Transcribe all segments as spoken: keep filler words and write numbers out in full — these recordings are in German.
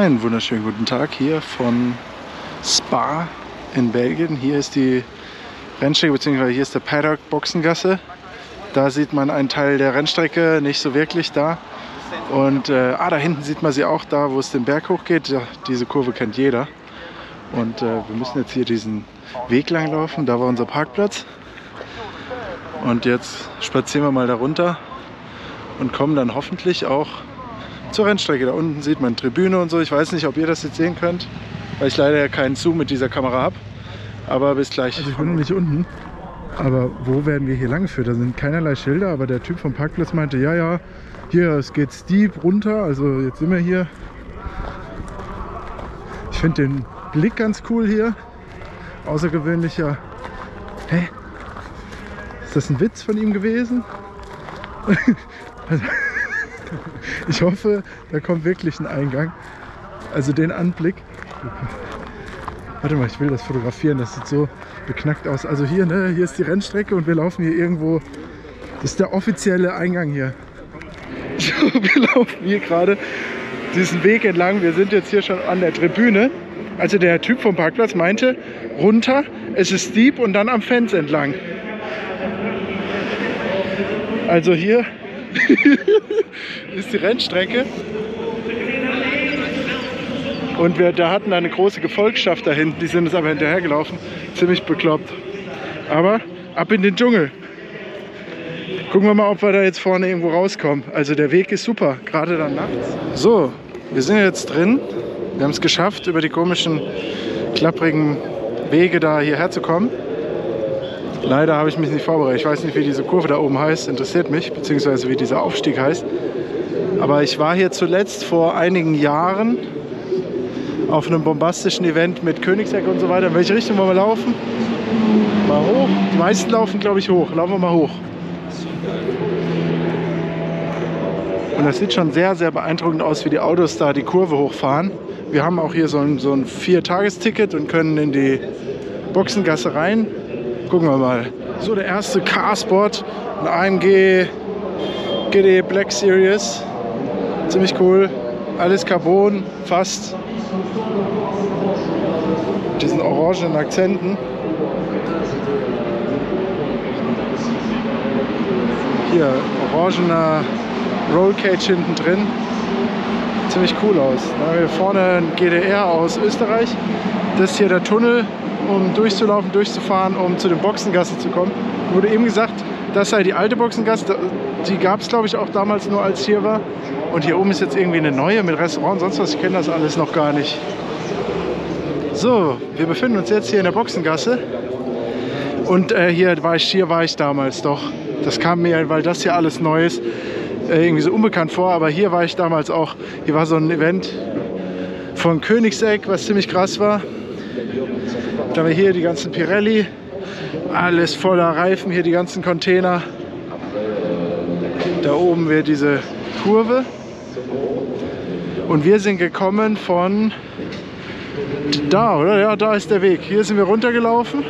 Einen wunderschönen guten Tag hier von Spa in Belgien. Hier ist die Rennstrecke, beziehungsweise hier ist der Paddock Boxengasse. Da sieht man einen Teil der Rennstrecke, nicht so wirklich da. Und äh, ah, da hinten sieht man sie auch, da wo es den Berg hochgeht. Ja, diese Kurve kennt jeder. Und äh, wir müssen jetzt hier diesen Weg lang laufen. Da war unser Parkplatz. Und jetzt spazieren wir mal da runter und kommen dann hoffentlich auch zur Rennstrecke. Da unten sieht man Tribüne und so. Ich weiß nicht, ob ihr das jetzt sehen könnt, weil ich leider keinen Zoom mit dieser Kamera habe. Aber bis gleich. Also ich bin noch nicht unten. Aber wo werden wir hier lang geführt? Da sind keinerlei Schilder, aber der Typ vom Parkplatz meinte, ja, ja, hier, es geht steep runter. Also jetzt sind wir hier. Ich finde den Blick ganz cool hier. Außergewöhnlicher. Hä? Ist das ein Witz von ihm gewesen? Also, ich hoffe, da kommt wirklich ein Eingang. Also den Anblick. Warte mal, ich will das fotografieren. Das sieht so beknackt aus. Also hier, ne, hier ist die Rennstrecke und wir laufen hier irgendwo. Das ist der offizielle Eingang hier. So, wir laufen hier gerade diesen Weg entlang. Wir sind jetzt hier schon an der Tribüne. Also der Typ vom Parkplatz meinte, runter, es ist steep und dann am Fence entlang. Also hier ist die Rennstrecke. Und wir da hatten eine große Gefolgschaft da hinten, die sind uns aber hinterhergelaufen. Ziemlich bekloppt. Aber ab in den Dschungel. Gucken wir mal, ob wir da jetzt vorne irgendwo rauskommen. Also der Weg ist super, gerade dann nachts. So, wir sind jetzt drin. Wir haben es geschafft, über die komischen, klapprigen Wege da hierher zu kommen. Leider habe ich mich nicht vorbereitet. Ich weiß nicht, wie diese Kurve da oben heißt, interessiert mich, beziehungsweise wie dieser Aufstieg heißt. Aber ich war hier zuletzt vor einigen Jahren auf einem bombastischen Event mit Königsegg und so weiter. In welche Richtung wollen wir laufen? Mal hoch. Die meisten laufen, glaube ich, hoch. Laufen wir mal hoch. Und das sieht schon sehr, sehr beeindruckend aus, wie die Autos da die Kurve hochfahren. Wir haben auch hier so ein, so ein Vier-Tages-Ticket und können in die Boxengasse rein. Gucken wir mal. So, der erste Carsport, ein A M G G D Black Series. Ziemlich cool. Alles Carbon, fast. Mit diesen orangenen Akzenten. Hier, orangener Rollcage hinten drin. Ziemlich cool aus. Da haben wir vorne ein G D R aus Österreich. Das ist hier der Tunnel, um durchzulaufen, durchzufahren, um zu den Boxengassen zu kommen. Wurde eben gesagt, das sei die alte Boxengasse. Die gab es, glaube ich, auch damals nur, als ich hier war. Und hier oben ist jetzt irgendwie eine neue mit Restaurant und sonst was. Ich kenne das alles noch gar nicht. So, wir befinden uns jetzt hier in der Boxengasse. Und äh, hier, war ich, hier war ich damals doch. Das kam mir, weil das hier alles neu ist, äh, irgendwie so unbekannt vor. Aber hier war ich damals auch. Hier war so ein Event von Königsegg, was ziemlich krass war. Da haben wir hier die ganzen Pirelli, alles voller Reifen, hier die ganzen Container. Da oben wäre diese Kurve. Und wir sind gekommen von da, oder? Ja, da ist der Weg. Hier sind wir runtergelaufen.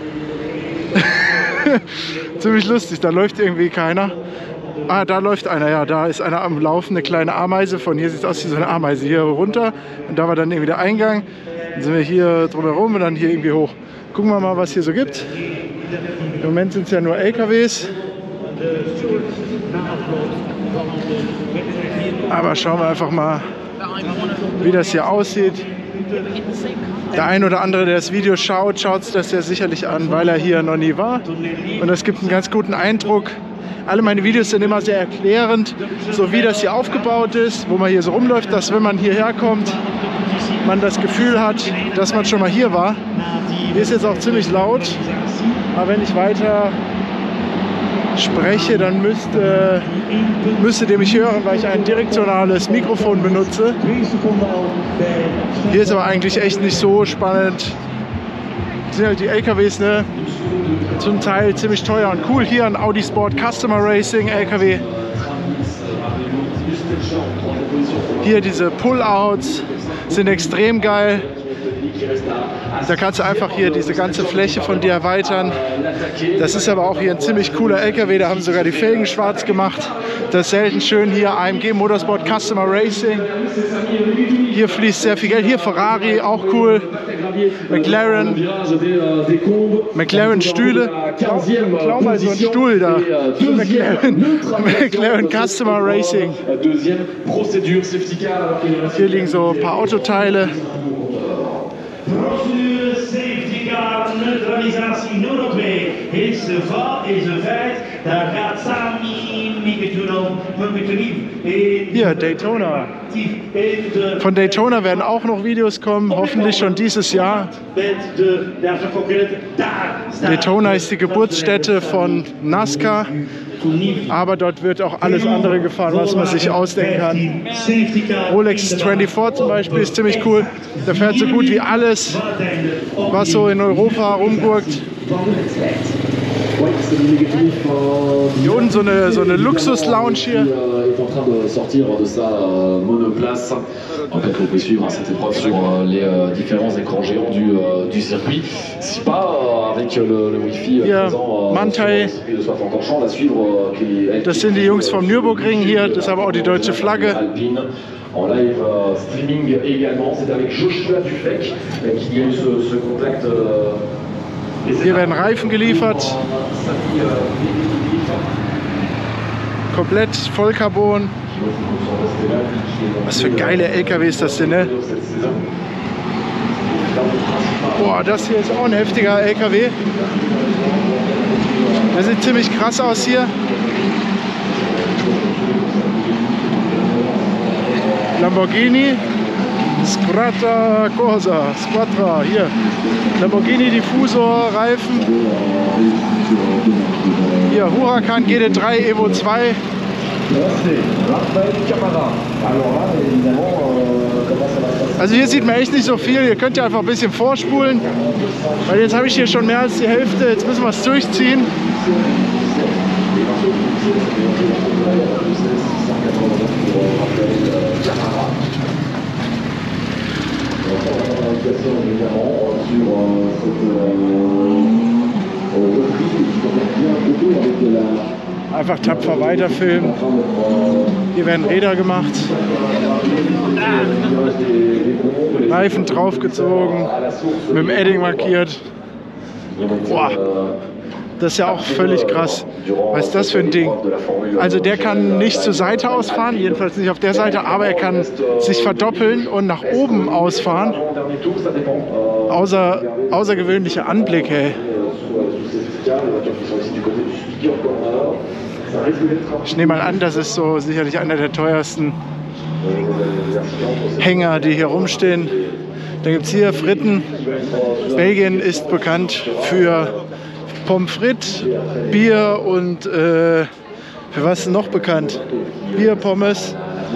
Ziemlich lustig, da läuft irgendwie keiner. Ah, da läuft einer, ja, da ist einer am Laufen, eine kleine Ameise. Von hier sieht es aus wie so eine Ameise. Hier runter und da war dann irgendwie der Eingang. Dann sind wir hier drumherum und dann hier irgendwie hoch. Gucken wir mal, was hier so gibt. Im Moment sind es ja nur L K Ws. Aber schauen wir einfach mal, wie das hier aussieht. Der ein oder andere, der das Video schaut, schaut es das ja sicherlich an, weil er hier noch nie war. Und das gibt einen ganz guten Eindruck. Alle meine Videos sind immer sehr erklärend, so wie das hier aufgebaut ist, wo man hier so rumläuft, dass wenn man hierher kommt, man das Gefühl hat, dass man schon mal hier war. Hier ist jetzt auch ziemlich laut, aber wenn ich weiter spreche, dann müsste, müsstet ihr mich hören, weil ich ein direktionales Mikrofon benutze. Hier ist aber eigentlich echt nicht so spannend. Das sind halt die L K Ws, ne? Zum Teil ziemlich teuer und cool. Hier ein Audi Sport Customer Racing L K W. Hier diese Pullouts sind extrem geil. Da kannst du einfach hier diese ganze Fläche von dir erweitern. Das ist aber auch hier ein ziemlich cooler L K W, da haben sogar die Felgen schwarz gemacht. Das ist selten schön hier, A M G Motorsport Customer Racing. Hier fließt sehr viel Geld. Hier Ferrari, auch cool. McLaren. McLaren Stühle. Klau mal so einen Stuhl da. McLaren, McLaren Customer Racing. Hier liegen so ein paar Autoteile. Hier, Daytona. Von Daytona werden auch noch Videos kommen, hoffentlich schon dieses Jahr. Daytona ist die Geburtsstätte von NASCAR, aber dort wird auch alles andere gefahren, was man sich ausdenken kann. Rolex vierundzwanzig zum Beispiel ist ziemlich cool. Da fährt so gut wie alles, was so in Europa rumgurkt. Hier unten so eine, so eine Luxus-Lounge hier. En fait, vous pouvez suivre cette épreuve sur euh, les euh, différents écrans géants du, euh, du circuit. Si pas euh, avec le, le Wi-Fi hier, présent euh, sur le circuit de Spa-Francorchamps, à suivre euh, qui, das sind die Jungs vom Nürburgring hier, das ist aber auch die deutsche Flagge. Alpine. En live euh, streaming également, c'est avec Joshua Dufek euh, qui a eu ce, ce contact. Euh, Hier werden Reifen geliefert. Komplett Vollcarbon. Was für geile L K Ws das sind, ne? Boah, das hier ist auch ein heftiger L K W. Der sieht ziemlich krass aus hier. Lamborghini Squadra Corsa, Squadra, hier. Lamborghini Diffusor, Reifen. Hier, Huracan G D drei Evo zwei. Also hier sieht man echt nicht so viel, ihr könnt ja einfach ein bisschen vorspulen, weil jetzt habe ich hier schon mehr als die Hälfte, jetzt müssen wir es durchziehen. Einfach tapfer weiterfilmen. Hier werden Räder gemacht. Reifen draufgezogen, mit dem Edding markiert. Boah, das ist ja auch völlig krass. Was ist das für ein Ding? Also der kann nicht zur Seite ausfahren, jedenfalls nicht auf der Seite, aber er kann sich verdoppeln und nach oben ausfahren. Außer, außergewöhnlicher Anblick, ey. Ich nehme mal an, das ist so sicherlich einer der teuersten Hänger, die hier rumstehen. Dann gibt es hier Fritten. Belgien ist bekannt für Pommes frites, Bier und äh, für was ist noch bekannt? Bier, Pommes.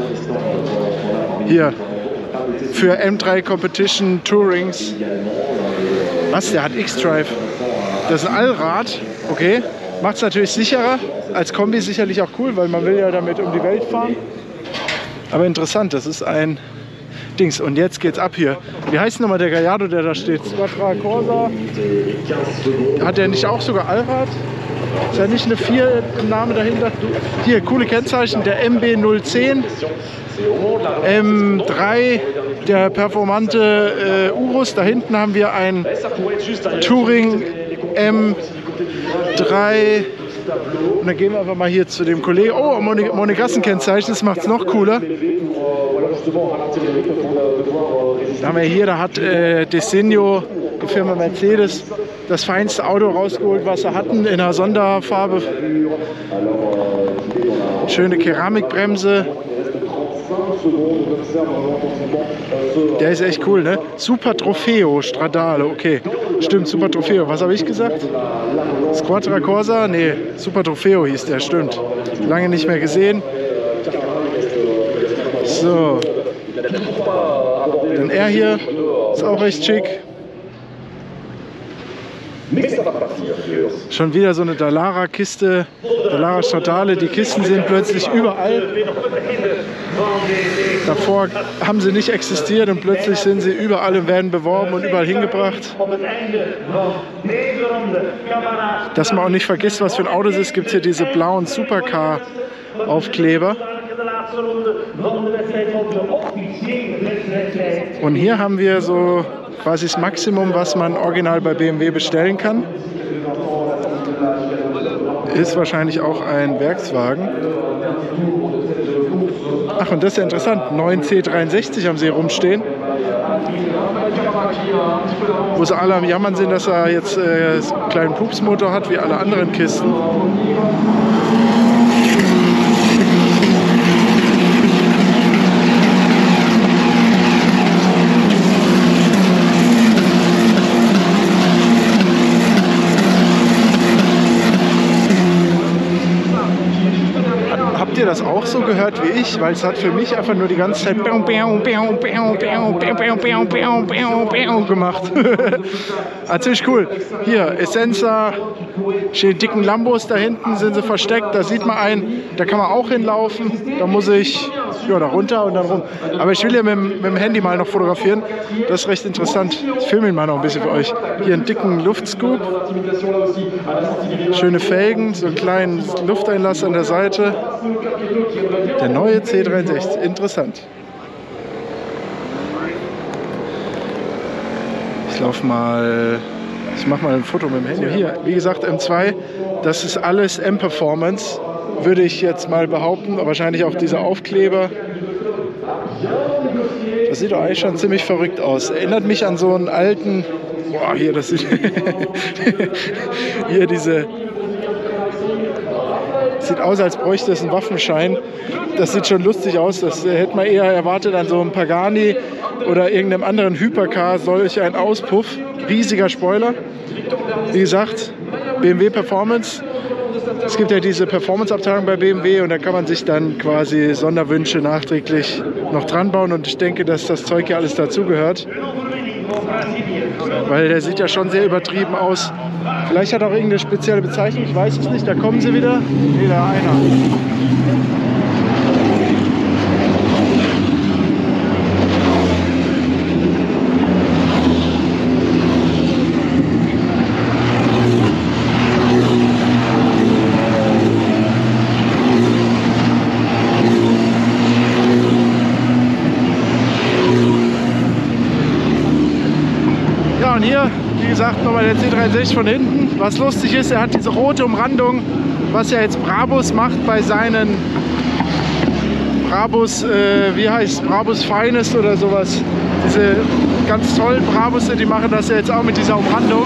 Hier, für M drei Competition Tourings. Was, der hat X-Drive. Das ist ein Allrad, okay. Macht es natürlich sicherer. Als Kombi sicherlich auch cool, weil man will ja damit um die Welt fahren. Aber interessant, das ist ein Dings. Und jetzt geht's ab hier. Wie heißt nochmal der Gallardo, der da steht? Squadra Corsa. Hat der nicht auch sogar Allrad? Ist ja nicht eine vier im Namen dahinter? Hier, coole Kennzeichen. Der M B null zehn. M drei, der performante äh, Urus. Da hinten haben wir ein Touring M drei. Und dann gehen wir einfach mal hier zu dem Kollegen. Oh, Monegassen-Kennzeichen, das macht es noch cooler. Da haben wir hier, da hat äh, Designo, die Firma Mercedes, das feinste Auto rausgeholt, was sie hatten, in einer Sonderfarbe. Schöne Keramikbremse. Der ist echt cool, ne? Super Trofeo Stradale, okay. Stimmt, Super Trofeo. Was habe ich gesagt? Squadra Corsa? Nee, Super Trofeo hieß der, stimmt. Lange nicht mehr gesehen. So. Dann er hier, ist auch recht schick. Schon wieder so eine Dallara-Kiste, Dallara Stradale. Die Kisten sind plötzlich überall. Davor haben sie nicht existiert und plötzlich sind sie überall und werden beworben und überall hingebracht. Dass man auch nicht vergisst, was für ein Auto es ist, gibt es hier diese blauen Supercar-Aufkleber. Und hier haben wir so quasi das Maximum, was man original bei B M W bestellen kann. Ist wahrscheinlich auch ein Werkswagen. Ach, und das ist ja interessant. neun C dreiundsechzig haben sie hier rumstehen. Wo sie alle am Jammern sind, dass er jetzt äh, einen kleinen Pupsmotor hat, wie alle anderen Kisten. Habt ihr das auch so gehört wie ich? Weil es hat für mich einfach nur die ganze Zeit gemacht. Ah, ziemlich cool. Hier, Essenza, stehen dicken Lambos da hinten, sind sie versteckt. Da sieht man einen, da kann man auch hinlaufen. Da muss ich ja, da runter und dann rum. Aber ich will hier mit, mit dem Handy mal noch fotografieren. Das ist recht interessant. Ich filme ihn mal noch ein bisschen für euch. Hier einen dicken Luftscoop. Schöne Felgen, so einen kleinen Lufteinlass an der Seite. Der neue C dreiundsechzig, interessant. Ich laufe mal, ich mache mal ein Foto mit dem Handy. Hier, wie gesagt, M zwei, das ist alles M-Performance, würde ich jetzt mal behaupten. Wahrscheinlich auch diese Aufkleber. Das sieht doch eigentlich schon ziemlich verrückt aus. Erinnert mich an so einen alten, boah, hier, das sieht, hier diese, sieht aus, als bräuchte es einen Waffenschein. Das sieht schon lustig aus. Das hätte man eher erwartet an so einem Pagani oder irgendeinem anderen Hypercar. Solch ein Auspuff. Riesiger Spoiler. Wie gesagt, B M W Performance. Es gibt ja diese Performance-Abteilung bei B M W und da kann man sich dann quasi Sonderwünsche nachträglich noch dran bauen. Und ich denke, dass das Zeug ja alles dazugehört. Weil der sieht ja schon sehr übertrieben aus. Vielleicht hat er auch irgendeine spezielle Bezeichnung, ich weiß es nicht. Da kommen sie wieder. Nee, da einer. Ja, und hier, wie gesagt, nochmal der C dreiundsechzig von hinten. Was lustig ist, er hat diese rote Umrandung, was ja jetzt Brabus macht bei seinen Brabus, äh, wie heißt Brabus Finest oder sowas. Diese ganz tollen Brabusse, die machen das ja jetzt auch mit dieser Umrandung.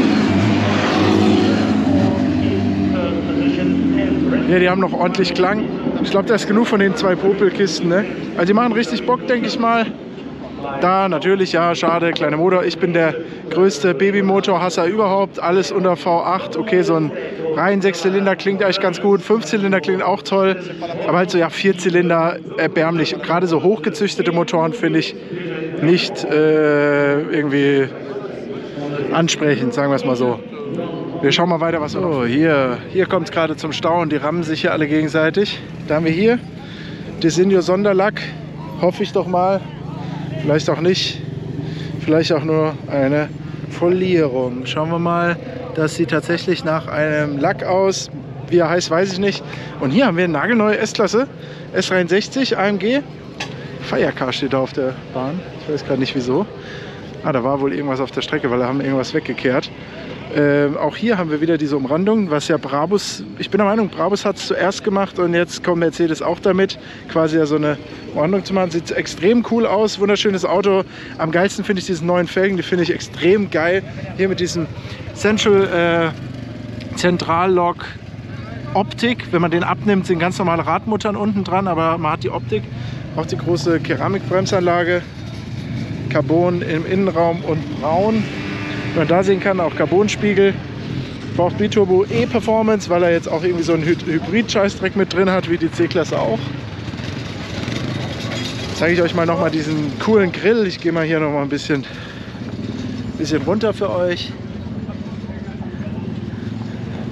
Ja, die haben noch ordentlich Klang. Ich glaube, da ist genug von den zwei Popelkisten, ne? Also die machen richtig Bock, denke ich mal. Da natürlich, ja, schade, kleiner Motor. Ich bin der größte Babymotor-Hasser überhaupt. Alles unter V acht. Okay, so ein rein Sechszylinder klingt eigentlich ganz gut. Fünfzylinder klingt auch toll. Aber halt so, ja, Vierzylinder erbärmlich. Gerade so hochgezüchtete Motoren finde ich nicht äh, irgendwie ansprechend, sagen wir es mal so. Wir schauen mal weiter, was wir oh, hier, hier kommt es gerade zum Stauen. Die rammen sich hier alle gegenseitig. Da haben wir hier Designo Sonderlack. Hoffe ich doch mal. Vielleicht auch nicht. Vielleicht auch nur eine Folierung. Schauen wir mal. Das sieht tatsächlich nach einem Lack aus. Wie er heißt, weiß ich nicht. Und hier haben wir eine nagelneue S-Klasse. S dreiundsechzig A M G. Firecar steht da auf der Bahn. Ich weiß gerade nicht wieso. Ah, da war wohl irgendwas auf der Strecke, weil da haben irgendwas weggekehrt. Ähm, auch hier haben wir wieder diese Umrandung, was ja Brabus, ich bin der Meinung, Brabus hat es zuerst gemacht und jetzt kommt Mercedes auch damit, quasi ja so eine Umrandung zu machen. Sieht extrem cool aus, wunderschönes Auto. Am geilsten finde ich diese neuen Felgen, die finde ich extrem geil. Hier mit diesem Central äh, Zentrallock Optik, wenn man den abnimmt, sind ganz normale Radmuttern unten dran, aber man hat die Optik. Auch die große Keramikbremsanlage, Carbon im Innenraum und braun. Wie man da sehen kann, auch Carbonspiegel. Braucht Biturbo E-Performance, weil er jetzt auch irgendwie so einen Hy Hybrid-Scheißdreck mit drin hat, wie die C-Klasse auch. Zeige ich euch mal noch mal diesen coolen Grill. Ich gehe mal hier noch mal ein bisschen, bisschen runter für euch.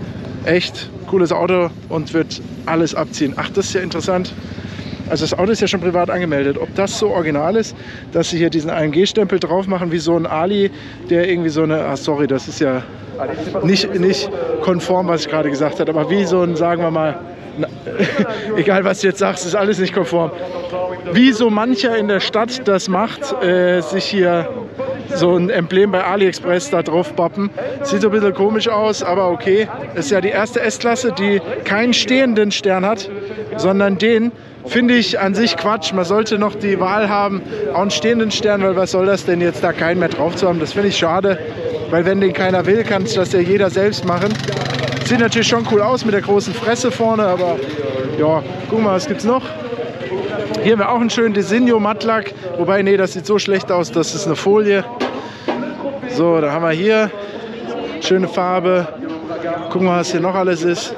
Echt cooles Auto und wird alles abziehen. Ach, das ist ja interessant. Also das Auto ist ja schon privat angemeldet. Ob das so original ist, dass sie hier diesen A M G-Stempel drauf machen, wie so ein Ali, der irgendwie so eine, ah sorry, das ist ja nicht, nicht konform, was ich gerade gesagt habe, aber wie so ein, sagen wir mal, na, egal was du jetzt sagst, ist alles nicht konform. Wie so mancher in der Stadt das macht, äh, sich hier so ein Emblem bei AliExpress da drauf pappen. Sieht so ein bisschen komisch aus, aber okay. Das ist ja die erste S-Klasse, die keinen stehenden Stern hat, sondern den. Finde ich an sich Quatsch. Man sollte noch die Wahl haben, auch einen stehenden Stern, weil was soll das denn jetzt, da keinen mehr drauf zu haben? Das finde ich schade, weil wenn den keiner will, kann es das ja jeder selbst machen. Sieht natürlich schon cool aus mit der großen Fresse vorne, aber ja, guck mal, was gibt's noch? Hier haben wir auch einen schönen Designo Mattlack, wobei, nee, das sieht so schlecht aus, das ist eine Folie. So, da haben wir hier schöne Farbe. Gucken wir, was hier noch alles ist.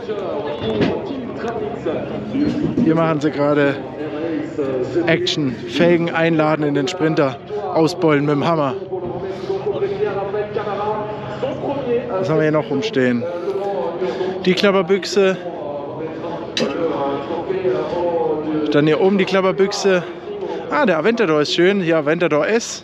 Hier machen sie gerade Action, Felgen einladen in den Sprinter, ausbeulen mit dem Hammer. Was haben wir hier noch rumstehen? Die Klapperbüchse. Dann hier oben die Klapperbüchse. Ah, der Aventador ist schön. Hier Aventador S.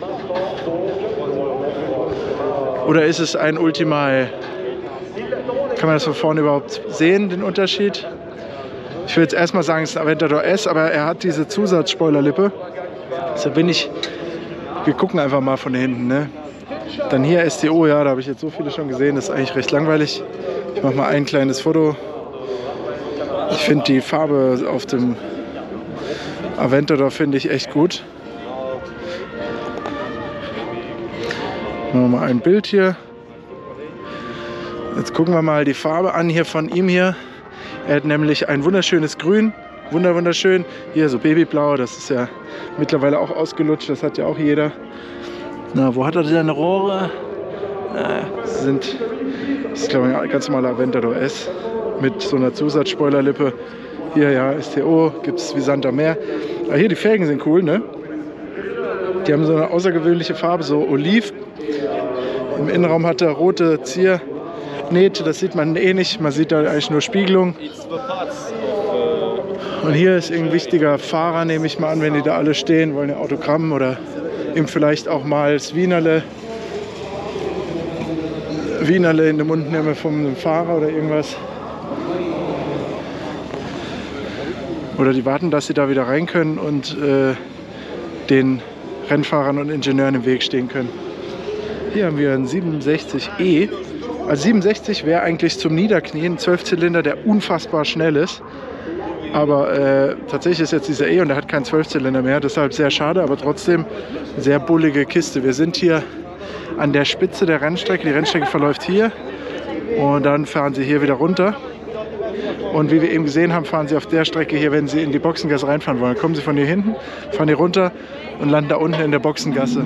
Oder ist es ein Ultima? Kann man das von vorne überhaupt sehen, den Unterschied? Ich will jetzt erstmal sagen, es ist ein Aventador S, aber er hat diese Zusatzspoilerlippe. Deshalb bin ich, wir gucken einfach mal von hinten. Ne? Dann hier S T O, ja, da habe ich jetzt so viele schon gesehen, das ist eigentlich recht langweilig. Ich mache mal ein kleines Foto. Ich finde die Farbe auf dem Aventador finde ich echt gut. Machen wir mal ein Bild hier. Jetzt gucken wir mal die Farbe an hier von ihm hier. Er hat nämlich ein wunderschönes Grün, wunder wunderschön. Hier so Babyblau, das ist ja mittlerweile auch ausgelutscht, das hat ja auch jeder. Na, wo hat er seine Rohre? Na, das sind, das ist glaube ich ein ganz normaler Aventador S mit so einer Zusatzspoilerlippe. Hier ja, S T O, gibt es wie Sand am Meer. Aber hier die Felgen sind cool, ne? Die haben so eine außergewöhnliche Farbe, so Oliv. Im Innenraum hat er rote Ziernähte, das sieht man eh nicht, man sieht da eigentlich nur Spiegelung. Und hier ist ein wichtiger Fahrer, nehme ich mal an, wenn die da alle stehen, wollen ein Autogramm oder ihm vielleicht auch mal das Wienerle, Wienerle in den Mund nehmen vom Fahrer oder irgendwas. Oder die warten, dass sie da wieder rein können und äh, den Rennfahrern und Ingenieuren im Weg stehen können. Hier haben wir einen siebenundsechzig E. Also siebenundsechzig wäre eigentlich zum Niederknien, ein Zwölfzylinder, der unfassbar schnell ist. Aber äh, tatsächlich ist jetzt dieser E und der hat keinen Zwölfzylinder mehr, deshalb sehr schade, aber trotzdem sehr bullige Kiste. Wir sind hier an der Spitze der Rennstrecke. Die Rennstrecke verläuft hier und dann fahren sie hier wieder runter. Und wie wir eben gesehen haben, fahren sie auf der Strecke hier, wenn sie in die Boxengasse reinfahren wollen. Dann kommen sie von hier hinten, fahren hier runter und landen da unten in der Boxengasse.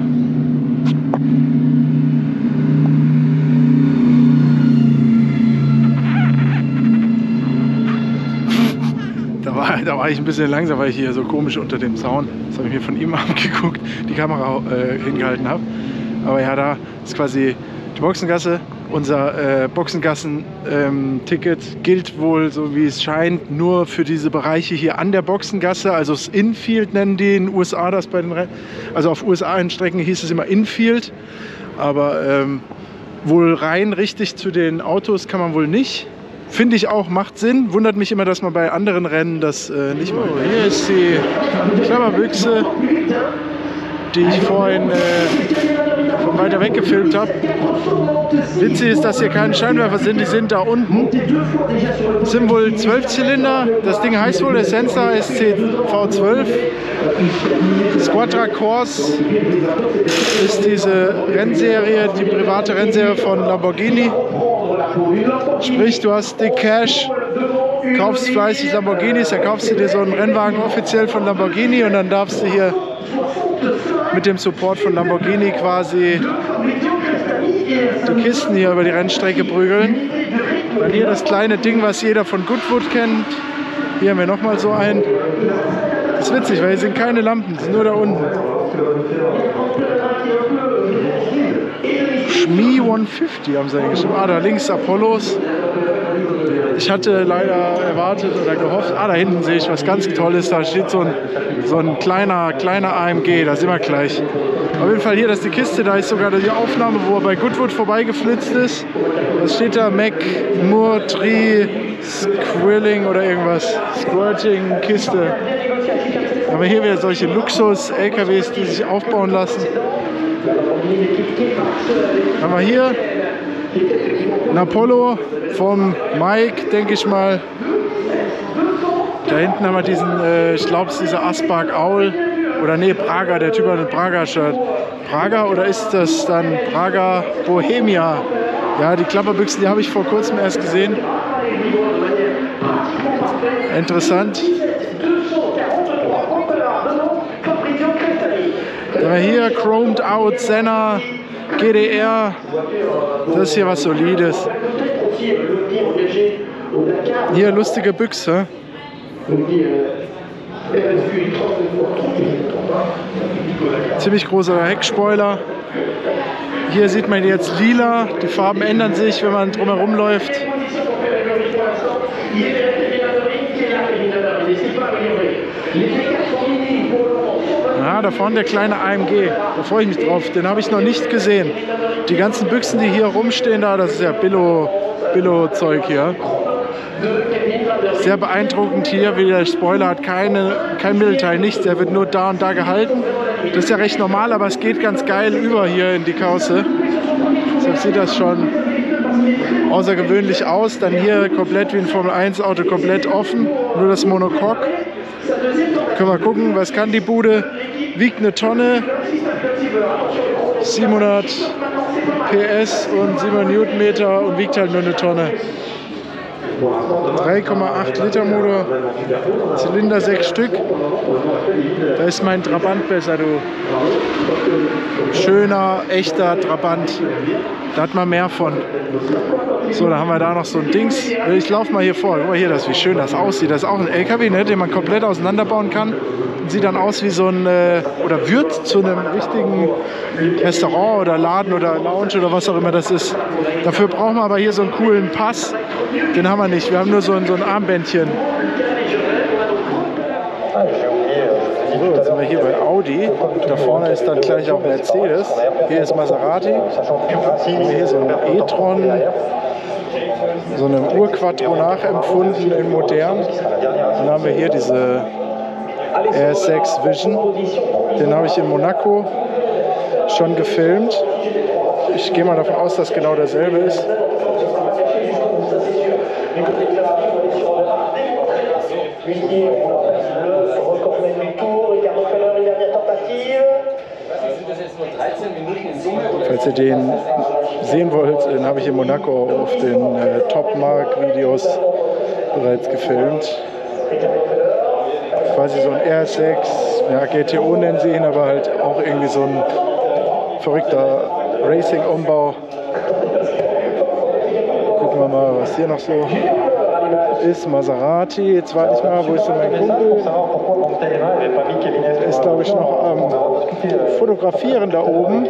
Da war, da war ich ein bisschen langsam, weil ich hier so komisch unter dem Zaun, das habe ich mir von ihm abgeguckt, die Kamera äh, hingehalten habe. Aber ja, da ist quasi die Boxengasse. Unser äh, Boxengassen-Ticket ähm, gilt wohl, so wie es scheint, nur für diese Bereiche hier an der Boxengasse. Also das Infield nennen die in den U S A das bei den Rennen. Also auf U S A-Strecken hieß es immer Infield. Aber ähm, wohl rein richtig zu den Autos kann man wohl nicht. Finde ich auch, macht Sinn. Wundert mich immer, dass man bei anderen Rennen das äh, nicht macht. Hier ist die Klammerbüchse, die ich vorhin äh, von weiter weg gefilmt habe. Witzig ist, dass hier keine Scheinwerfer sind, die sind da unten. Das sind wohl zwölf Zylinder, das Ding heißt wohl der Sensor S C V zwölf. Squadra Corse ist diese Rennserie, die private Rennserie von Lamborghini. Sprich, du hast dick Cash, kaufst fleißig Lamborghinis, dann kaufst du dir so einen Rennwagen offiziell von Lamborghini und dann darfst du hier mit dem Support von Lamborghini quasi die Kisten hier über die Rennstrecke prügeln. Dann hier das kleine Ding, was jeder von Goodwood kennt. Hier haben wir nochmal so einen. Das ist witzig, weil hier sind keine Lampen, sind nur da unten. Schmi hundertfünfzig haben sie geschrieben. Ah, da links Apollos. Ich hatte leider erwartet oder gehofft, ah, da hinten sehe ich was ganz Tolles, da steht so ein, so ein kleiner, kleiner A M G, da sind wir gleich. Auf jeden Fall hier, das ist die Kiste, da ist sogar die Aufnahme, wo er bei Goodwood vorbeigeflitzt ist. Was steht da? Mac, Moore, Tree, Squilling oder irgendwas. Squirting, Kiste. Aber hier wieder solche Luxus-L K Ws, die sich aufbauen lassen. Haben wir hier ein Apollo vom Mike, denke ich mal. Da hinten haben wir diesen, äh, ich glaube es ist dieser Aspark Owl. Oder nee, Praga, der Typ hat ein Praga-Shirt. Praga oder ist das dann Praga Bohemia? Ja, die Klapperbüchsen, die habe ich vor kurzem erst gesehen. Interessant. Dann haben wir hier Chromed Out, Senna, G D R. Das ist hier was Solides. Hier lustige Büchse. Ziemlich großer Heckspoiler. Hier sieht man jetzt lila. Die Farben ändern sich, wenn man drumherum läuft. Ja, da vorne der kleine A M G. Da freue ich mich drauf. Den habe ich noch nicht gesehen. Die ganzen Büchsen, die hier rumstehen, da, das ist ja Billo, Billo-Zeug hier. Sehr beeindruckend hier, wie der Spoiler hat keine, kein Mittelteil, nichts, der wird nur da und da gehalten. Das ist ja recht normal, aber es geht ganz geil über hier in die Karosse. Deshalb sieht das schon außergewöhnlich aus. Dann hier komplett wie ein Formel eins Auto, komplett offen, nur das Monocoque. Können wir gucken, was kann die Bude? Wiegt eine Tonne, siebenhundert P S und siebenhundert Newtonmeter und wiegt halt nur eine Tonne. drei Komma acht Liter Motor, Zylinder sechs Stück. Da ist mein Trabant besser, du. Schöner, echter Trabant. Da hat man mehr von. So, dann haben wir da noch so ein Dings. Ich laufe mal hier vor. Guck mal hier, das, wie schön das aussieht. Das ist auch ein L K W, ne, den man komplett auseinanderbauen kann. Sieht dann aus wie so ein, äh, oder wird zu einem richtigen Restaurant oder Laden oder Lounge oder was auch immer das ist. Dafür brauchen wir aber hier so einen coolen Pass. Den haben wir nicht. Wir haben nur so ein, so ein Armbändchen. So, jetzt sind wir hier bei Audi. Da vorne ist dann gleich auch Mercedes. Hier ist Maserati. Hier so ein e-tron. So einem Urquattro nachempfunden in modern. Dann haben wir hier diese R S sechs Vision. Den habe ich in Monaco schon gefilmt. Ich gehe mal davon aus, dass genau derselbe ist. Falls ihr den sehen wollt, den habe ich in Monaco auf den äh, Top-Mark-Videos bereits gefilmt. Quasi so ein R S sechs, ja, G T O nennen sie ihn, aber halt auch irgendwie so ein verrückter Racing-Umbau. Gucken wir mal, was hier noch so ist. Maserati, jetzt warte ich mal, wo ist denn mein Kumpel? Der ist, glaube ich, noch am Fotografieren da oben.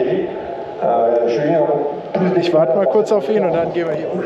Ich warte mal kurz auf ihn und dann gehen wir hier um.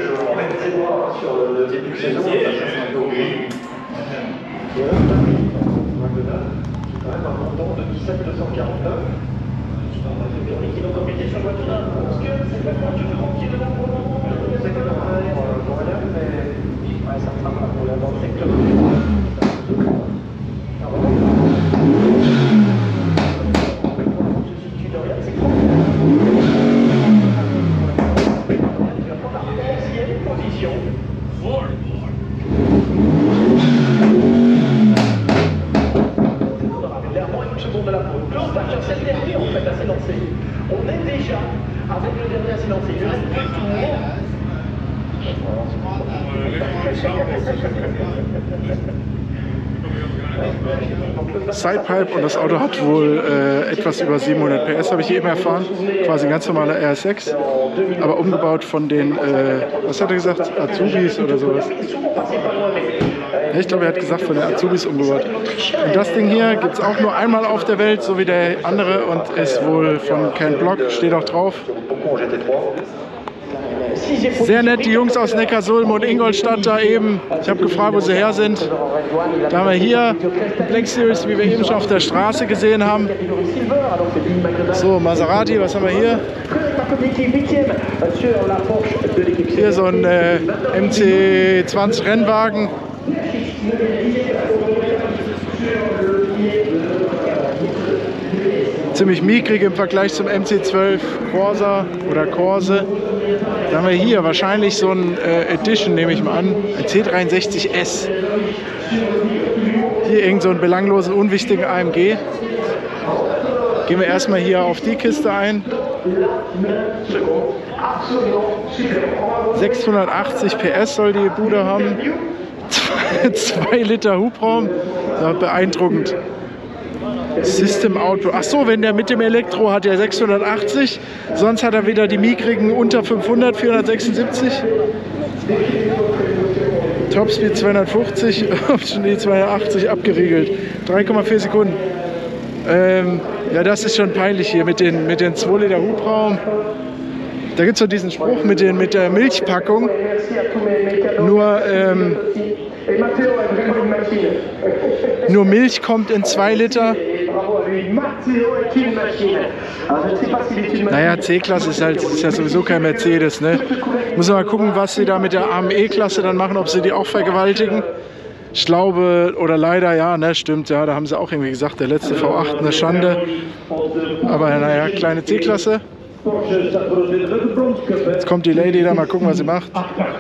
Sidepipe und das Auto hat wohl äh, etwas über siebenhundert P S, habe ich eben erfahren. Quasi ein ganz normaler R S sechs, aber umgebaut von den, äh, was hat er gesagt, Azubis oder sowas. Ja, ich glaube, er hat gesagt, von den Azubis umgebaut. Und das Ding hier gibt es auch nur einmal auf der Welt, so wie der andere, und ist wohl von Ken Block, steht auch drauf. Sehr nett, die Jungs aus Neckarsulm und Ingolstadt da eben. Ich habe gefragt, wo sie her sind. Da haben wir hier Black Series, wie wir eben schon auf der Straße gesehen haben. So, Maserati, was haben wir hier? Hier so ein äh, M C zwanzig Rennwagen. Ziemlich mickrig im Vergleich zum M C zwölf Corsa oder Corse. Da haben wir hier wahrscheinlich so ein äh, Edition, nehme ich mal an, ein C dreiundsechzig S. Hier irgend so einen belanglosen, unwichtigen A M G. Gehen wir erstmal hier auf die Kiste ein. sechshundertachtzig P S soll die Bude haben. zwei Liter Hubraum. Ja, beeindruckend. System Output. Ach so, wenn der mit dem Elektro hat, ja sechshundertachtzig. Sonst hat er wieder die mickrigen unter fünfhundert, vierhundertsechsundsiebzig. Topspeed zweihundertfünfzig, Option die zweihundertachtzig abgeriegelt. drei Komma vier Sekunden. Ähm, ja, das ist schon peinlich hier mit den, mit den zwei Liter Hubraum. Da gibt es so diesen Spruch mit, den, mit der Milchpackung. Nur, ähm, nur Milch kommt in zwei Liter. Naja, C-Klasse ist, halt, ist ja sowieso kein Mercedes, ne? Muss man mal gucken, was sie da mit der A M E-Klasse dann machen, ob sie die auch vergewaltigen. Ich glaube, oder leider, ja, ne, stimmt, ja, da haben sie auch irgendwie gesagt, der letzte V acht, eine Schande. Aber naja, kleine C-Klasse. Jetzt kommt die Lady da, mal gucken, was sie macht.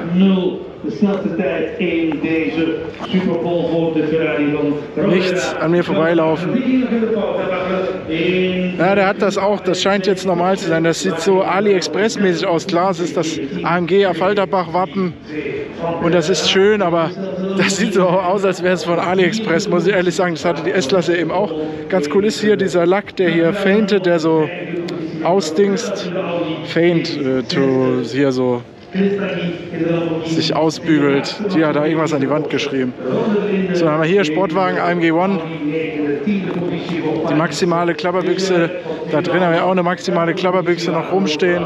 Nichts an mir vorbeilaufen. Ja, der hat das auch, das scheint jetzt normal zu sein. Das sieht so AliExpress-mäßig aus. Klar, es ist das A M G Affalterbach-Wappen und das ist schön, aber das sieht so aus, als wäre es von AliExpress, muss ich ehrlich sagen. Das hatte die S-Klasse eben auch. Ganz cool ist hier dieser Lack, der hier faintet, der so ausdingst. Faint, äh, to, hier so sich ausbügelt. Die hat da irgendwas an die Wand geschrieben. So, dann haben wir hier Sportwagen A M G One. Die maximale Klapperbüchse. Da drin haben wir auch eine maximale Klapperbüchse noch rumstehen.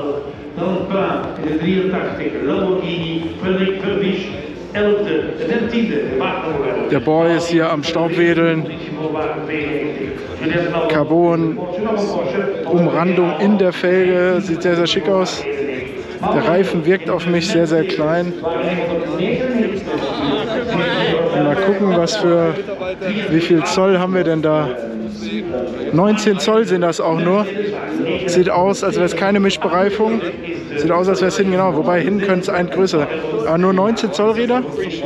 Der Boy ist hier am Staubwedeln. Carbon, Umrandung in der Felge, sieht sehr, sehr schick aus. Der Reifen wirkt auf mich sehr, sehr klein. Mal gucken, was für, wie viel Zoll haben wir denn da? neunzehn Zoll sind das auch nur. Sieht aus, als wäre es keine Mischbereifung. Sieht aus, als wäre es hinten genau. Wobei hinten könnte es ein größer. Aber nur neunzehn Zoll Räder.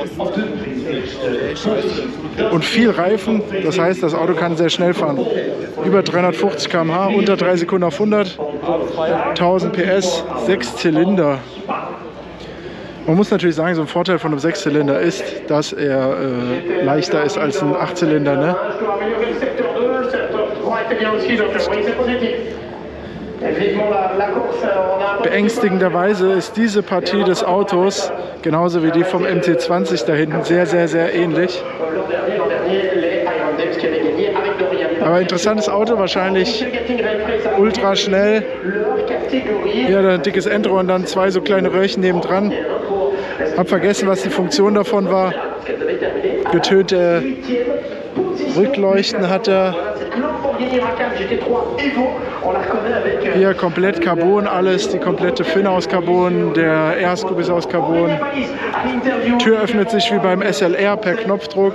Und viel Reifen. Das heißt, das Auto kann sehr schnell fahren. Über dreihundertfünfzig Kilometer pro Stunde, unter drei Sekunden auf hundert. tausend P S, sechs Zylinder. Man muss natürlich sagen, so ein Vorteil von einem Sechszylinder ist, dass er äh, leichter ist als ein Achtzylinder. Ne? Beängstigenderweise ist diese Partie des Autos, genauso wie die vom M C zwanzig da hinten, sehr, sehr, sehr ähnlich. Aber interessantes Auto, wahrscheinlich ultra schnell. Hier ein dickes Endrohr und dann zwei so kleine Röhrchen nebendran. Hab vergessen, was die Funktion davon war. Getönte Rückleuchten hat er. Hier komplett Carbon, alles, die komplette Finne aus Carbon, der Airscoop ist aus Carbon. Die Tür öffnet sich wie beim S L R per Knopfdruck.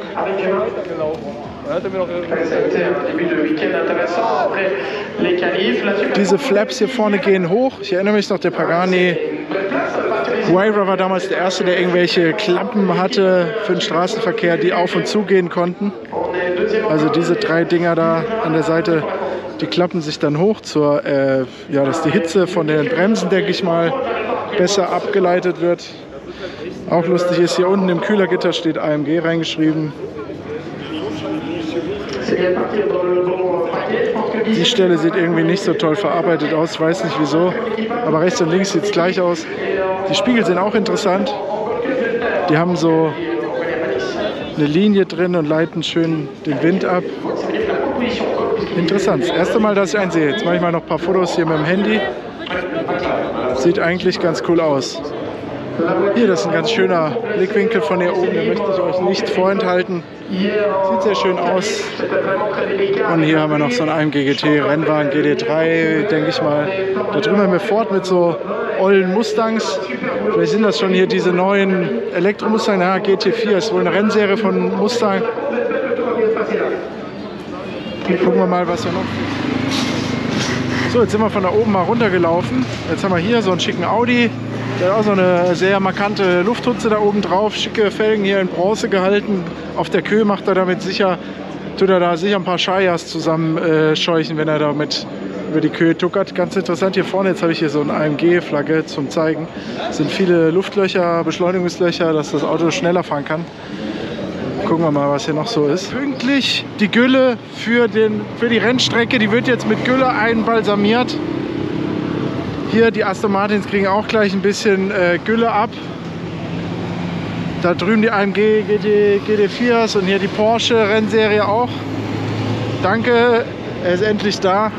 Diese Flaps hier vorne gehen hoch. Ich erinnere mich noch, der Pagani Huayra war damals der erste, der irgendwelche Klappen hatte für den Straßenverkehr, die auf und zu gehen konnten. Also diese drei Dinger da an der Seite, die klappen sich dann hoch, zur, äh, ja, dass die Hitze von den Bremsen, denke ich mal, besser abgeleitet wird. Auch lustig ist, hier unten im Kühlergitter steht A M G reingeschrieben. Die Stelle sieht irgendwie nicht so toll verarbeitet aus, ich weiß nicht wieso, aber rechts und links sieht es gleich aus. Die Spiegel sind auch interessant. Die haben so eine Linie drin und leiten schön den Wind ab. Interessant. Das erste Mal, dass ich einen sehe. Jetzt mache ich mal noch ein paar Fotos hier mit dem Handy. Sieht eigentlich ganz cool aus. Hier, das ist ein ganz schöner Blickwinkel von hier oben, den möchte ich euch nicht vorenthalten. Sieht sehr schön aus. Und hier haben wir noch so einen A M G G T Rennwagen G D drei, denke ich mal. Da drüben haben wir Ford mit so ollen Mustangs. Vielleicht sind das schon hier diese neuen Elektro-Mustang. Ja, G T vier ist wohl eine Rennserie von Mustang. Gucken wir mal, was wir noch. So, jetzt sind wir von da oben mal runtergelaufen. Jetzt haben wir hier so einen schicken Audi. Der hat auch so eine sehr markante Lufthutze da oben drauf. Schicke Felgen hier in Bronze gehalten. Auf der Queue macht er damit sicher, tut er da sicher ein paar Shires zusammen äh, scheuchen, wenn er damit über die Queue tuckert. Ganz interessant hier vorne, jetzt habe ich hier so eine A M G-Flagge zum Zeigen. Es sind viele Luftlöcher, Beschleunigungslöcher, dass das Auto schneller fahren kann. Gucken wir mal, was hier noch so ist. Pünktlich die Gülle für, den, für die Rennstrecke, die wird jetzt mit Gülle einbalsamiert. Hier, die Aston Martins kriegen auch gleich ein bisschen äh, Gülle ab. Da drüben die A M G G D viers und hier die Porsche Rennserie auch. Danke, er ist endlich da.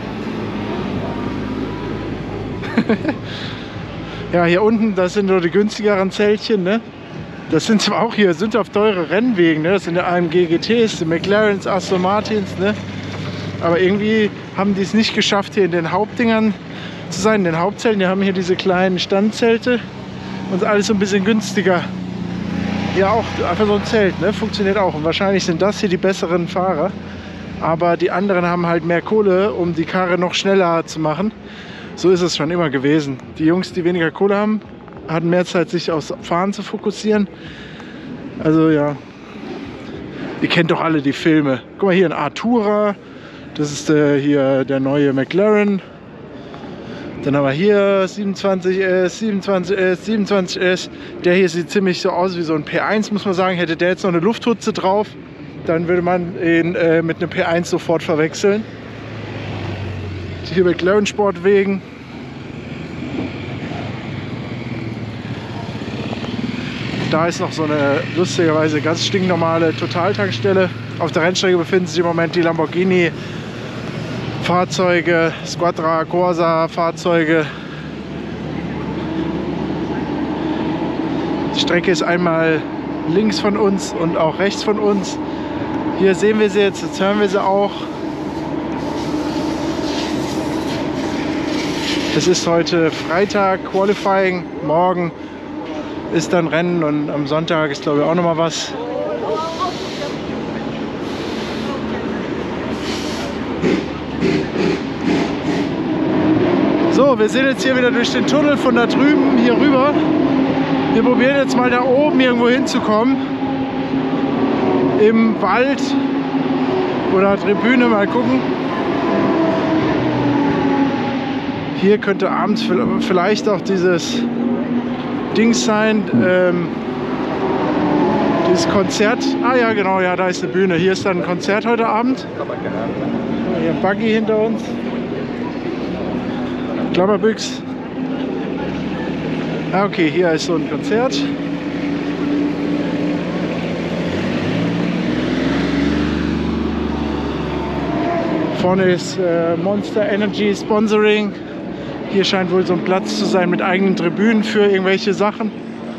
Ja, hier unten, das sind nur die günstigeren Zeltchen, ne? Das sind zwar auch hier, sind auf teure Rennwegen, ne? Das sind die A M G G Ts, die McLarens, Aston Martins, ne? Aber irgendwie haben die es nicht geschafft, hier in den Hauptdingern zu sein, in den Hauptzelten. Die haben hier diese kleinen Standzelte und alles so ein bisschen günstiger. Ja, auch einfach so ein Zelt, ne? Funktioniert auch. Und wahrscheinlich sind das hier die besseren Fahrer. Aber die anderen haben halt mehr Kohle, um die Karre noch schneller zu machen. So ist es schon immer gewesen. Die Jungs, die weniger Kohle haben, hatten mehr Zeit, sich aufs Fahren zu fokussieren. Also ja, ihr kennt doch alle die Filme. Guck mal hier, ein Artura. Das ist äh, hier der neue McLaren. Dann haben wir hier siebenundzwanzig S, siebenundzwanzig S, siebenundzwanzig S. Der hier sieht ziemlich so aus wie so ein P eins, muss man sagen. Hätte der jetzt noch eine Lufthutze drauf, dann würde man ihn äh, mit einem P eins sofort verwechseln. Hier McLaren Sportwegen. Da ist noch so eine lustigerweise ganz stinknormale Totaltankstelle. Auf der Rennstrecke befinden sich im Moment die Lamborghini Fahrzeuge, Squadra Corsa Fahrzeuge. Die Strecke ist einmal links von uns und auch rechts von uns. Hier sehen wir sie jetzt, jetzt hören wir sie auch. Es ist heute Freitag, Qualifying, morgen ist dann Rennen und am Sonntag ist, glaube ich, auch noch mal was. So, wir sind jetzt hier wieder durch den Tunnel von da drüben hier rüber. Wir probieren jetzt mal da oben irgendwo hinzukommen. Im Wald oder Tribüne, mal gucken. Hier könnte abends vielleicht auch dieses Dings sein, ähm, dieses Konzert. Ah ja, genau, ja, da ist eine Bühne. Hier ist dann ein Konzert heute Abend. Hier ein Buggy hinter uns. Klammerbüchs. Ah, okay, hier ist so ein Konzert. Vorne ist äh, Monster Energy Sponsoring. Hier scheint wohl so ein Platz zu sein mit eigenen Tribünen für irgendwelche Sachen.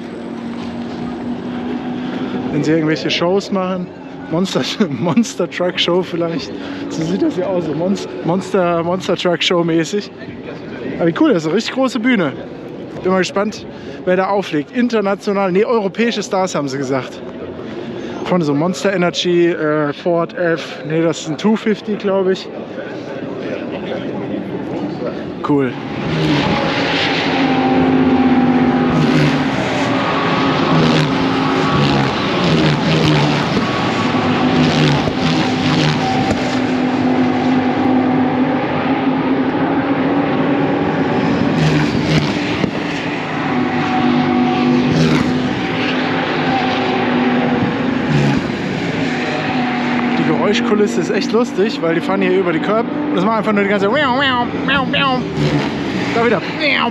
Wenn sie irgendwelche Shows machen. Monster, Monster Truck Show vielleicht. So sieht das ja aus, so Monster, Monster Truck Show mäßig. Aber wie cool, das ist eine richtig große Bühne. Bin mal gespannt, wer da auflegt. International, nee, europäische Stars haben sie gesagt. Vorne so Monster Energy, äh, Ford F, nee, das ist ein zweihundertfünfzig, glaube ich. Cool. Die Geräuschkulisse ist echt lustig, weil die fahren hier über die Curb und das macht einfach nur die ganze da wieder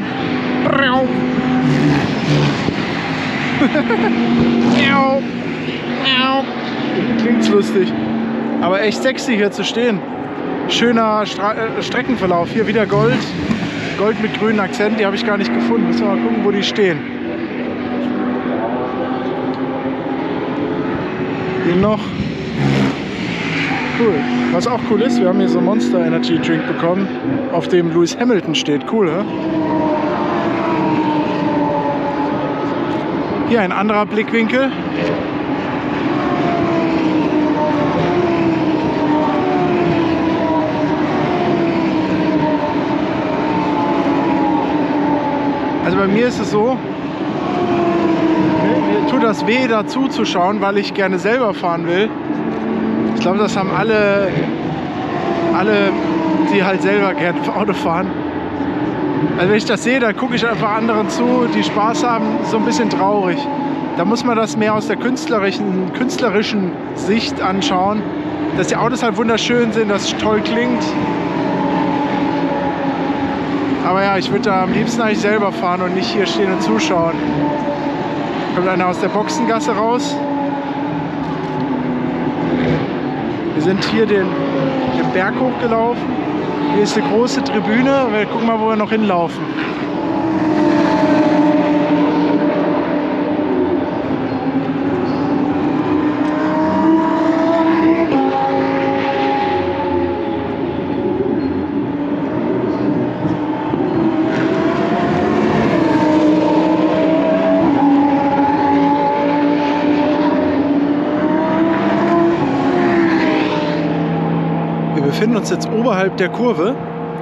klingt's lustig, aber echt sexy hier zu stehen. Schöner Stra äh, Streckenverlauf, hier wieder Gold Gold mit grünen Akzent, die habe ich gar nicht gefunden, müssen wir mal gucken, wo die stehen. Ging noch. Cool. Was auch cool ist, wir haben hier so einen Monster Energy Drink bekommen, auf dem Lewis Hamilton steht. Cool, hä? Hier ein anderer Blickwinkel. Also bei mir ist es so, mir tut das weh, dazu zu schauen, weil ich gerne selber fahren will. Ich glaube, das haben alle, alle, die halt selber gerne Auto fahren. Also wenn ich das sehe, dann gucke ich einfach anderen zu, die Spaß haben, so ein bisschen traurig. Da muss man das mehr aus der künstlerischen, künstlerischen Sicht anschauen, dass die Autos halt wunderschön sind, dass es toll klingt. Aber ja, ich würde da am liebsten eigentlich selber fahren und nicht hier stehen und zuschauen. Kommt einer aus der Boxengasse raus. Wir sind hier den, den Berg hochgelaufen. Hier ist eine große Tribüne. Wir gucken mal, wo wir noch hinlaufen. Wir befinden uns jetzt oberhalb der Kurve.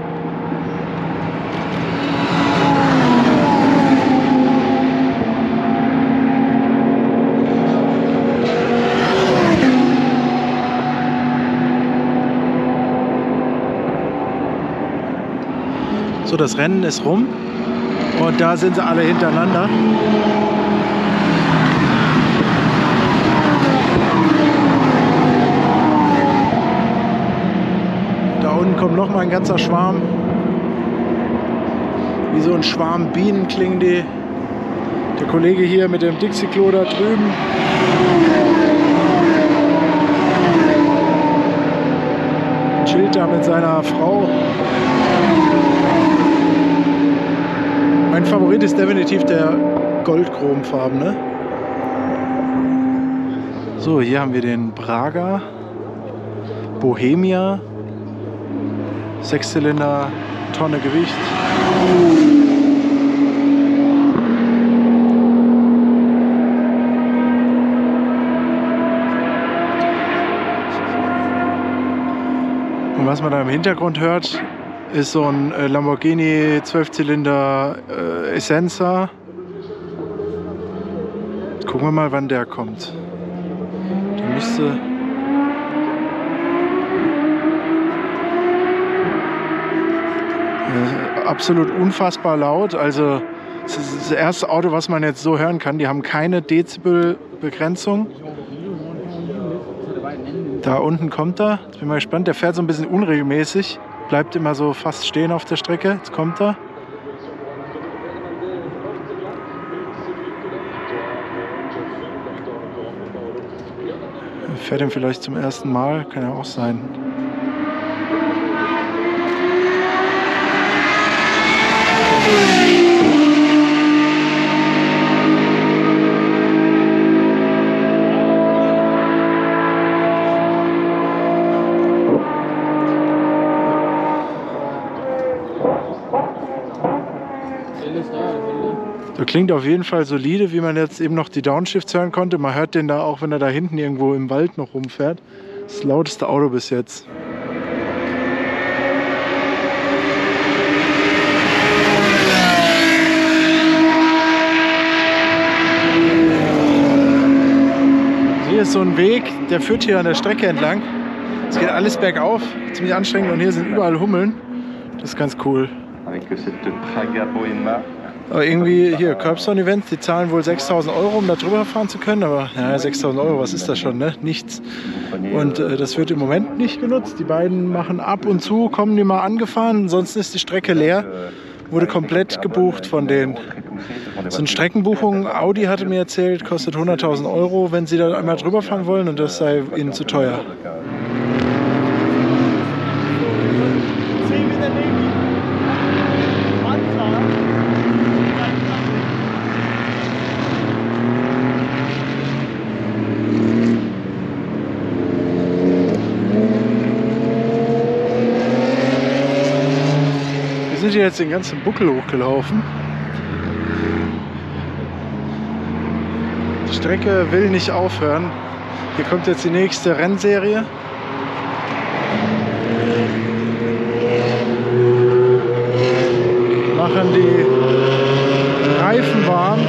So, das Rennen ist rum und da sind sie alle hintereinander. Da unten kommt noch mal ein ganzer Schwarm. Wie so ein Schwarm Bienen klingen die. Der Kollege hier mit dem Dixie-Klo da drüben. Chillt da mit seiner Frau. Mein Favorit ist definitiv der goldchromfarbene. So, hier haben wir den Prager Bohemia. Sechszylinder, Tonne Gewicht. Und was man da im Hintergrund hört, ist so ein Lamborghini Zwölfzylinder äh, Essenza. Jetzt gucken wir mal, wann der kommt. Der müsste... absolut unfassbar laut. Also das ist das erste Auto, was man jetzt so hören kann. Die haben keine Dezibelbegrenzung. Da unten kommt er. Jetzt bin ich mal gespannt. Der fährt so ein bisschen unregelmäßig. Bleibt immer so fast stehen auf der Strecke. Jetzt kommt er. Fährt ihn vielleicht zum ersten Mal. Kann ja auch sein. Der klingt auf jeden Fall solide, wie man jetzt eben noch die Downshifts hören konnte. Man hört den da auch, wenn er da hinten irgendwo im Wald noch rumfährt. Das lauteste Auto bis jetzt. Hier ist so ein Weg, der führt hier an der Strecke entlang. Es geht alles bergauf, ziemlich anstrengend, und hier sind überall Hummeln. Das ist ganz cool. Aber irgendwie hier, Curbstone Events, die zahlen wohl sechstausend Euro, um da drüber fahren zu können. Aber ja, sechstausend Euro, was ist das schon, ne? Nichts. Und äh, das wird im Moment nicht genutzt. Die beiden machen ab und zu, kommen die mal angefahren. Ansonsten ist die Strecke leer. Wurde komplett gebucht von denen. So eine Streckenbuchung, Audi hatte mir erzählt, kostet hunderttausend Euro, wenn sie da einmal drüber fahren wollen, und das sei ihnen zu teuer. hier jetzt den ganzen Buckel hochgelaufen. Die Strecke will nicht aufhören. Hier kommt jetzt die nächste Rennserie. Machen die Reifen warm.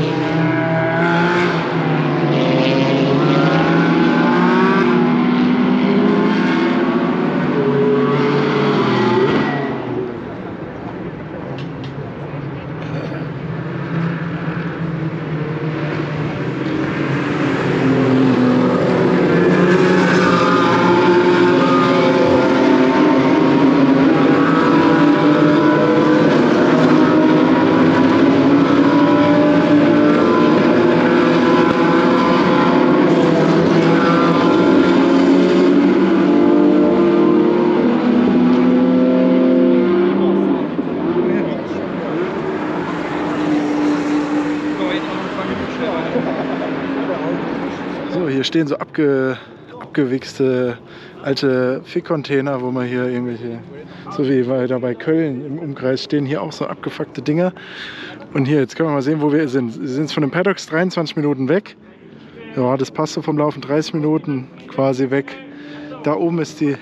So, hier stehen so abge, abgewichste alte Fick-Container, wo man hier irgendwelche, so wie bei, da bei Köln im Umkreis stehen hier auch so abgefuckte Dinger. Und hier, jetzt können wir mal sehen, wo wir sind. Wir sind jetzt von den Paddocks dreiundzwanzig Minuten weg. Ja, das passt so vom Laufen, dreißig Minuten quasi weg. Da oben ist die,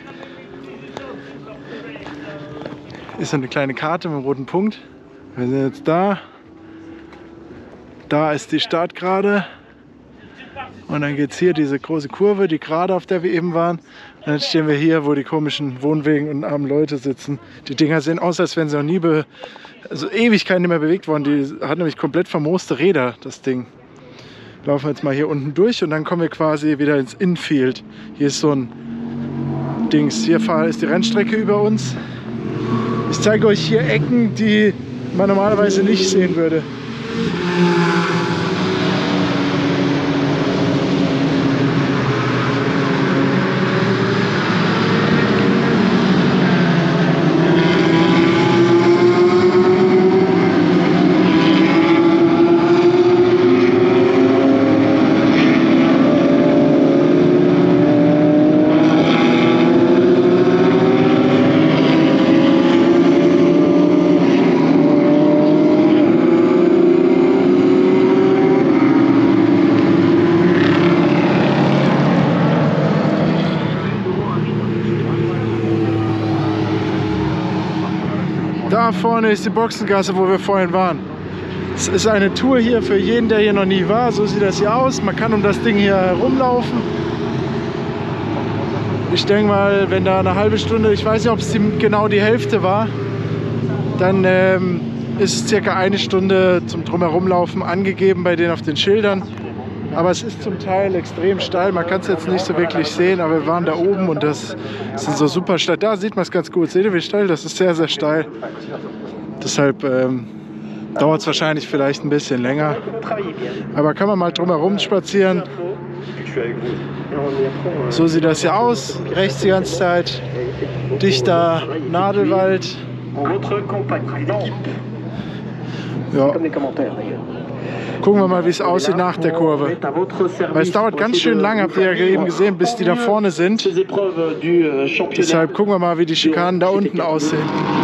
ist so eine kleine Karte mit einem roten Punkt. Wir sind jetzt da. Da ist die Startgerade. Und dann geht es hier diese große Kurve, die Gerade, auf der wir eben waren. Und dann stehen wir hier, wo die komischen Wohnwegen und armen Leute sitzen. Die Dinger sehen aus, als wären sie noch nie, be also Ewigkeiten nicht mehr bewegt worden. Die hat nämlich komplett vermooste Räder, das Ding. Laufen wir jetzt mal hier unten durch und dann kommen wir quasi wieder ins Infield. Hier ist so ein Dings. Hier ist die Rennstrecke über uns. Ich zeige euch hier Ecken, die man normalerweise nicht sehen würde. Da vorne ist die Boxengasse, wo wir vorhin waren. Es ist eine Tour hier für jeden, der hier noch nie war. So sieht das hier aus. Man kann um das Ding hier herumlaufen. Ich denke mal, wenn da eine halbe Stunde, ich weiß nicht, ob es genau die Hälfte war, dann ähm, ist es circa eine Stunde zum Drumherumlaufen angegeben bei denen auf den Schildern. Aber es ist zum Teil extrem steil, man kann es jetzt nicht so wirklich sehen, aber wir waren da oben und das sind so super steil. Da sieht man es ganz gut. Seht ihr, wie steil? Das ist sehr, sehr steil. Deshalb ähm, dauert es wahrscheinlich vielleicht ein bisschen länger. Aber kann man mal drumherum spazieren. So sieht das hier aus. Rechts die ganze Zeit dichter Nadelwald. Ja. Gucken wir mal, wie es aussieht nach der Kurve. Weil es dauert ganz schön lang, habt ihr ja eben gesehen, bis die da vorne sind. Deshalb gucken wir mal, wie die Schikanen da unten aussehen.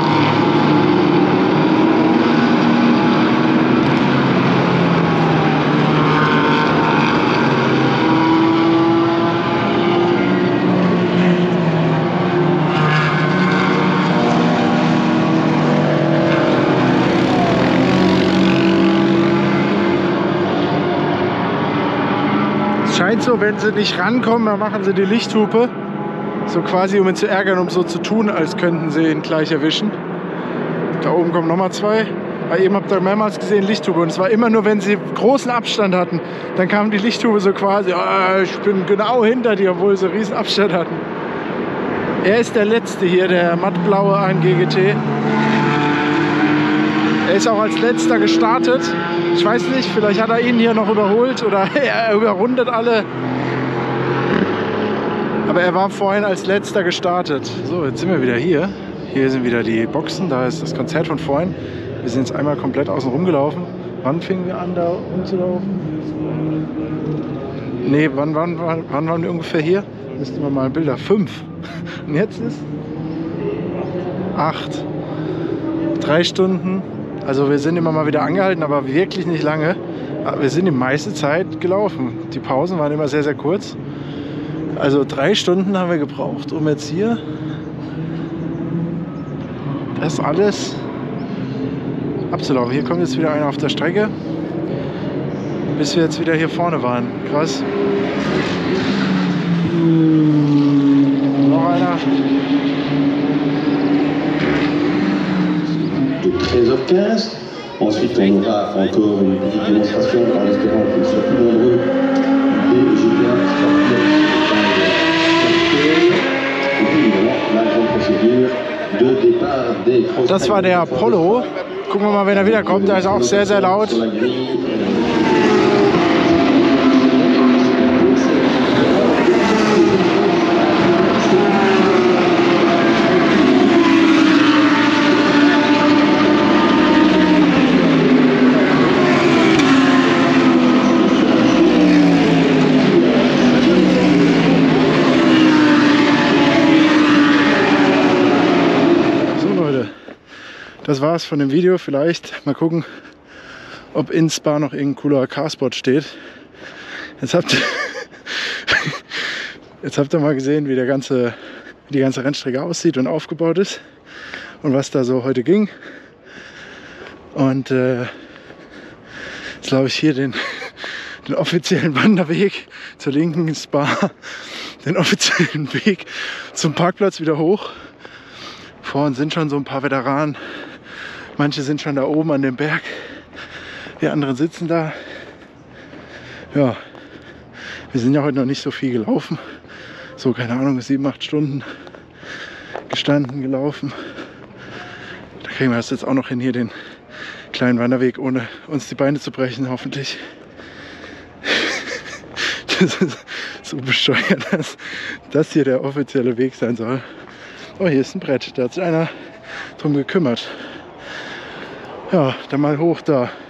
Scheint so, wenn sie nicht rankommen, dann machen sie die Lichthupe. So quasi, um ihn zu ärgern, um so zu tun, als könnten sie ihn gleich erwischen. Da oben kommen nochmal zwei. Weil eben habt ihr mehrmals gesehen, Lichthupe. Und es war immer nur, wenn sie großen Abstand hatten. Dann kam die Lichthupe so quasi, oh, ich bin genau hinter dir, obwohl sie riesen Abstand hatten. Er ist der letzte hier, der mattblaue A M G G T. Er ist auch als letzter gestartet. Ich weiß nicht, vielleicht hat er ihn hier noch überholt oder er überrundet alle. Aber er war vorhin als letzter gestartet. So, jetzt sind wir wieder hier. Hier sind wieder die Boxen, da ist das Konzert von vorhin. Wir sind jetzt einmal komplett außen rum gelaufen. Wann fingen wir an, da rumzulaufen? Nee, wann, wann, wann, wann waren wir ungefähr hier? Müssten wir mal Bilder. Fünf. Und jetzt ist acht. Drei Stunden. Also wir sind immer mal wieder angehalten, aber wirklich nicht lange. Aber wir sind die meiste Zeit gelaufen. Die Pausen waren immer sehr, sehr kurz. Also drei Stunden haben wir gebraucht, um jetzt hier das alles abzulaufen. Hier kommt jetzt wieder einer auf der Strecke, bis wir jetzt wieder hier vorne waren. Krass. Noch einer. treize heures quinze. Ensuite, on aura encore une petite démonstration en espérant qu'ils soient plus nombreux. Et j'ai bien et puis évidemment la grande procédure de départ des cross. Das war der Apollo. Gucken wir mal, wenn er wiederkommt. Der ist auch sehr, sehr laut. Das war's von dem Video. Vielleicht mal gucken, ob in Spa noch irgendein cooler Carspot steht. Jetzt habt ihr, jetzt habt ihr mal gesehen, wie, der ganze, wie die ganze Rennstrecke aussieht und aufgebaut ist und was da so heute ging. Und äh, jetzt laufe ich hier den, den offiziellen Wanderweg zur linken Spa, den offiziellen Weg zum Parkplatz wieder hoch. Vor uns sind schon so ein paar Veteranen. Manche sind schon da oben an dem Berg. Die anderen sitzen da. Ja, wir sind ja heute noch nicht so viel gelaufen. So, keine Ahnung, sieben, acht Stunden gestanden, gelaufen. Da kriegen wir das jetzt auch noch hin, hier den kleinen Wanderweg, ohne uns die Beine zu brechen, hoffentlich. Das ist so bescheuert, dass das hier der offizielle Weg sein soll. Oh, hier ist ein Brett, da hat sich einer drum gekümmert. Ja, dann mal hoch da.